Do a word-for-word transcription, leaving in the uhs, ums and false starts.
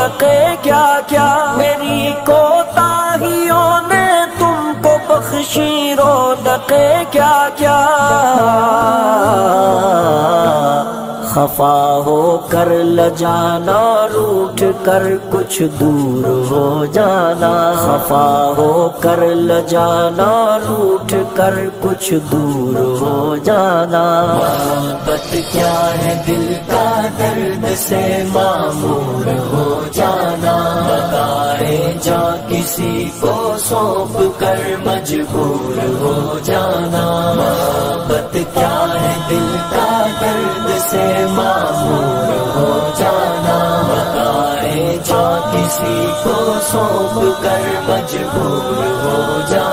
दके क्या क्या, मेरी कोताहियों ने तुमको बख्शी रौनके क्या क्या। खफा हो कर लजाना, रूठ कर कुछ दूर हो जाना। खफा हो कर लजाना, रूठ कर कुछ दूर हो जाना। मोहब्बत क्या है दिल का दर्द से मामूर हो जाना। लगाए जा किसी को सौंप कर मजबूर हो जाना। मोहब्बत क्या है दिल का दर्द से मामूर हो जाना। लगाए जा किसी को सौंप कर मजबूर हो जाना।